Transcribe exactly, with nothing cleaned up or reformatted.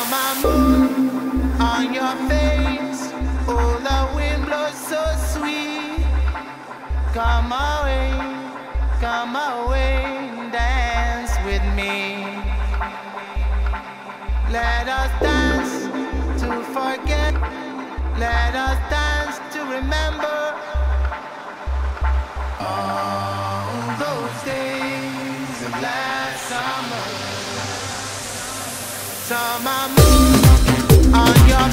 Summer moon on your face, oh, the wind blows so sweet. Come away, come away, dance with me. Let us dance to forget, let us dance to remember all those days of last summer. Summer moon on your